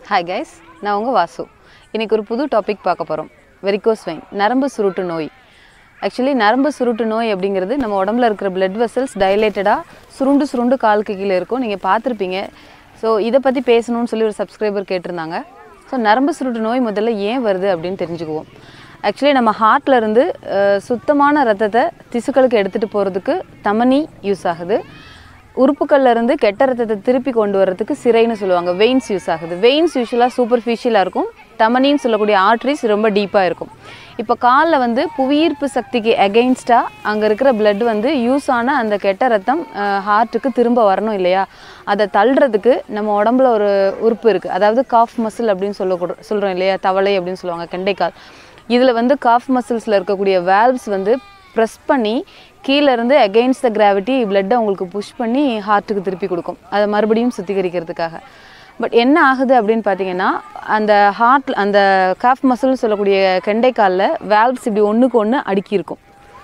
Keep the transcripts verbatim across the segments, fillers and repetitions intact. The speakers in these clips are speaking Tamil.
Hi guys, நான் உங்க வாசு. இன்னைக்கு ஒரு புது டாபிக் பார்க்க போறோம். வெரிகோஸ் வெயின், நரம்பு சுருட்டு நோய். Actually நரம்பு சுருட்டு நோய் அப்படிங்கிறது நம்ம உடம்புல இருக்கிற blood vessels dilatedா சுருண்டு சுருண்டு காலுக்கு கீழ இருக்கும். நீங்க பாத்திருப்பீங்க. சோ இத பத்தி பேசணும்னு சொல்லி ஒரு subscriber கேட்டிருந்தாங்க. சோ நரம்பு சுருட்டு நோய் முதல்ல ஏன் வருது அப்படினு தெரிஞ்சுக்குவோம். Actually நம்ம ஹார்ட்ல இருந்து சுத்தமான ரத்தத்தை திசுக்களுக்கு எடுத்துட்டு போறதுக்கு தமனி யூஸ் ஆகுது. உறுப்புகள்ல இருந்து கெட்ட ரத்தத்தை திருப்பி கொண்டு வரதுக்கு சிரைன்னு சொல்லுவாங்க. வெயின்ஸ் யூஸ் ஆகுது. வெயின்ஸ் யூசுவலா சூப்பர்ஃபிஷியலா இருக்கும். தமனின்னு சொல்லக்கூடிய ஆர்டரிஸ் ரொம்ப டீப்பா இருக்கும். இப்போ கால்ல வந்து புவியீர்ப்பு சக்திக்கு அகைன்ஸ்டா அங்க இருக்கிற blood வந்து யூஸ் ஆன அந்த கெட்ட ரத்தம் ஹார்ட்டுக்கு திரும்ப வரணும் இல்லையா? அதை தள்ளுறதுக்கு நம்ம உடம்புல ஒரு உறுப்பு இருக்கு. அதாவது காஃப் மசில் அப்படின்னு சொல்ல சொல்றோம் இல்லையா? தவளை அப்படின்னு சொல்லுவாங்க, கெண்டைக்கால். இதுல வந்து காஃப் மசில்ஸ்ல இருக்கக்கூடிய வால்வ்ஸ் வந்து press பண்ணி கீழ இருந்து against the gravity blood உங்களுக்கு புஷ் பண்ணி ஹார்ட்டுக்கு திருப்பி கொடுக்கும். அதை மறுபடியும் சுத்திகரிக்கிறதுக்காக. பட் என்ன ஆகுது அப்படின்னு பாத்தீங்கன்னா அந்த ஹார்ட் அந்த காஃப் மசில் சொல்லக்கூடிய கெண்டைக்கால்ல வால்வ்ஸ் இப்படி ஒண்ணுக்கு ஒண்ணு அடுக்கி இருக்கும்.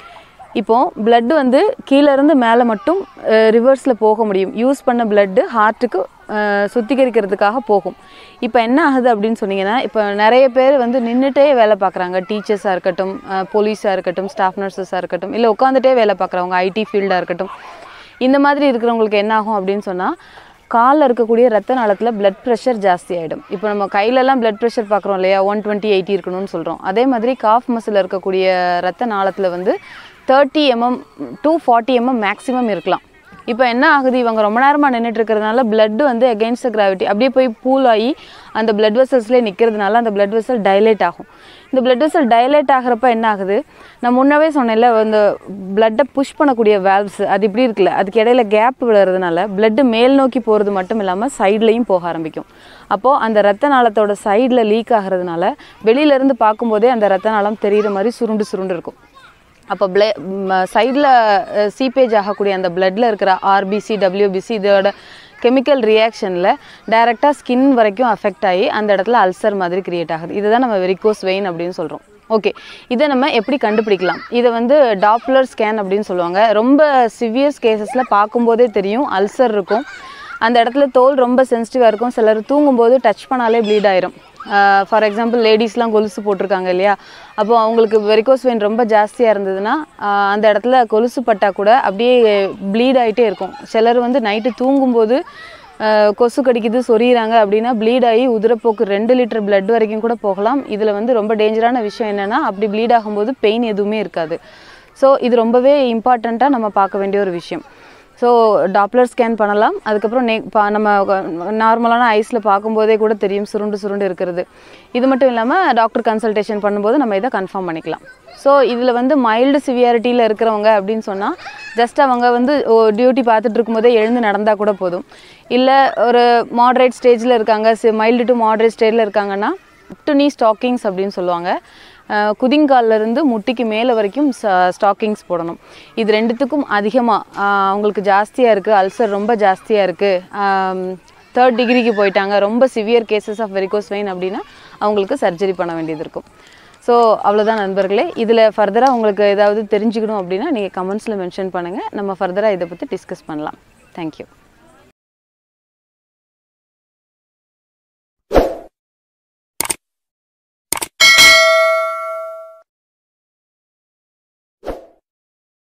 இப்போ blood வந்து கீழ இருந்து மேல மட்டும் ரிவர்ஸ்ல போக முடியும். யூஸ் பண்ண blood ஹார்ட்டுக்கு சுத்திகரிக்கிறதுக்காக போகும். இப்போ என்ன ஆகுது அப்படின்னு சொன்னீங்கன்னா இப்போ நிறைய பேர் வந்து நின்னுட்டே வேலை பார்க்குறாங்க. டீச்சர்ஸாக இருக்கட்டும், போலீஸாக இருக்கட்டும், ஸ்டாஃப் நர்சஸாக இருக்கட்டும், இல்லை உட்காந்துட்டே வேலை பார்க்குறவங்க, ஐடி ஃபீல்டாக இருக்கட்டும். இந்த மாதிரி இருக்கிறவங்களுக்கு என்ன ஆகும் அப்படின்னு சொன்னால் காலில் இருக்கக்கூடிய ரத்த நாளத்தில் பிளட் ப்ரெஷர் ஜாஸ்தி ஆகிடும். இப்போ நம்ம கையிலலாம் பிளட் ப்ரெஷர் பார்க்குறோம் இல்லையா? ஒன் டுவெண்ட்டி எயிட்டி இருக்கணும்னு சொல்கிறோம். அதே மாதிரி காஃப் மசில் இருக்கக்கூடிய ரத்த நாளத்தில் வந்து thirty mm to forty mm maximum இருக்கலாம். இப்போ என்ன ஆகுது, இவங்க ரொம்ப நேரமாக நின்றுட்டு இருக்கிறதுனால பிளட் வந்து அகெயின்ஸ்ட் கிராவிட்டி அப்படியே போய் பூல் ஆகி அந்த பிளட் வெசல்ஸ்லேயே நிற்கிறதுனால அந்த பிளட் வெசல் டைலேட் ஆகும். இந்த பிளட் வெசல் டைலேட் ஆகிறப்ப என்ன ஆகுது, நான் முன்னவே சொன்னேன்ல அந்த பிளட்டை புஷ் பண்ணக்கூடிய வேல்வ்ஸ் அது இப்படி இருக்குல்ல, அதுக்கு இடையில கேப் விழுறதுனால பிளட்டு மேல் நோக்கி போகிறது மட்டும் இல்லாமல் சைட்லையும் போக ஆரம்பிக்கும். அப்போது அந்த ரத்த நாளத்தோட சைடில் லீக் ஆகிறதுனால வெளியிலேருந்து பார்க்கும்போதே அந்த ரத்த நாளம் தெரிகிற மாதிரி சுருண்டு சுருண்டு இருக்கும். அப்போ பிள சைடில் சீப்பேஜ் ஆகக்கூடிய அந்த பிளட்டில் இருக்கிற ஆர்பிசி டபிள்யூபிசி இதோட கெமிக்கல் ரியாக்ஷனில் டைரெக்டாக ஸ்கின் வரைக்கும் அஃபெக்ட் ஆகி அந்த இடத்துல அல்சர் மாதிரி கிரியேட் ஆகுது. இதுதான் நம்ம வெரிகோஸ் வெயின் அப்படின்னு சொல்கிறோம். ஓகே, இதை நம்ம எப்படி கண்டுபிடிக்கலாம்? இதை வந்து டாப்லர் ஸ்கேன் அப்படின்னு சொல்லுவாங்க. ரொம்ப சிவியர்ஸ் கேசஸில் பார்க்கும்போதே தெரியும் அல்சர் இருக்கும். அந்த இடத்துல தோல் ரொம்ப சென்சிட்டிவாக இருக்கும். சிலர் தூங்கும்போது டச் பண்ணாலே ப்ளீட் ஆயிரும். ஃபார் எக்ஸாம்பிள் லேடிஸ்லாம் கொலுசு போட்டிருக்காங்க இல்லையா? அப்போ அவங்களுக்கு வெரிகோஸ் வெயின் ரொம்ப ஜாஸ்தியாக இருந்ததுன்னா அந்த இடத்துல கொலுசு பட்டா கூட அப்படியே ப்ளீட் ஆகிட்டே இருக்கும். சிலர் வந்து நைட்டு தூங்கும்போது கொசு கடிக்குது சொரியிறாங்க அப்படின்னா ப்ளீட் ஆகி உதிரப்போக்கு ரெண்டு லிட்டர் பிளட் வரைக்கும் கூட போகலாம். இதில் வந்து ரொம்ப டேஞ்சரான விஷயம் என்னென்னா அப்படி ப்ளீட் ஆகும்போது பெயின் எதுவுமே இருக்காது. ஸோ இது ரொம்பவே இம்பார்ட்டண்ட்டாக நம்ம பார்க்க வேண்டிய ஒரு விஷயம். ஸோ டாப்லர் ஸ்கேன் பண்ணலாம். அதுக்கப்புறம் நே பா நம்ம நார்மலான ஐஸில் பார்க்கும்போதே கூட தெரியும் சுருண்டு சுருண்டு இருக்கிறது. இது மட்டும் இல்லாமல் டாக்டர் கன்சல்டேஷன் பண்ணும்போது நம்ம இதை கன்ஃபார்ம் பண்ணிக்கலாம். ஸோ இதில் வந்து மைல்டு சிவியாரிட்டியில் இருக்கிறவங்க அப்படின்னு சொன்னால் ஜஸ்ட் அவங்க வந்து டியூட்டி பார்த்துட்டு இருக்கும்போதே எழுந்து நடந்தால் கூட போதும். இல்லை ஒரு மாடரேட் ஸ்டேஜில் இருக்காங்க, மைல்டு டு மாடரேட் ஸ்டேஜில் இருக்காங்கன்னா டு நீ ஸ்டாக்கிங்ஸ் அப்படின்னு சொல்லுவாங்க. குதிங்காலிருந்து முட்டிக்கு மேலே வரைக்கும் ஸ்டாக்கிங்ஸ் போடணும். இது ரெண்டுத்துக்கும் அதிகமாக அவங்களுக்கு ஜாஸ்தியாக இருக்குது, அல்சர் ரொம்ப ஜாஸ்தியாக இருக்குது, தேர்ட் டிகிரிக்கு போயிட்டாங்க, ரொம்ப severe cases of varicose vein அப்படின்னா அவங்களுக்கு சர்ஜரி பண்ண வேண்டியது இருக்கும். ஸோ அவ்வளோதான் நண்பர்களே. இதில் ஃபர்தராக உங்களுக்கு ஏதாவது தெரிஞ்சுக்கணும் அப்படின்னா நீங்கள் கமெண்ட்ஸில் மென்ஷன் பண்ணுங்கள். நம்ம ஃபர்தராக இதை பற்றி டிஸ்கஸ் பண்ணலாம். தேங்க்யூ.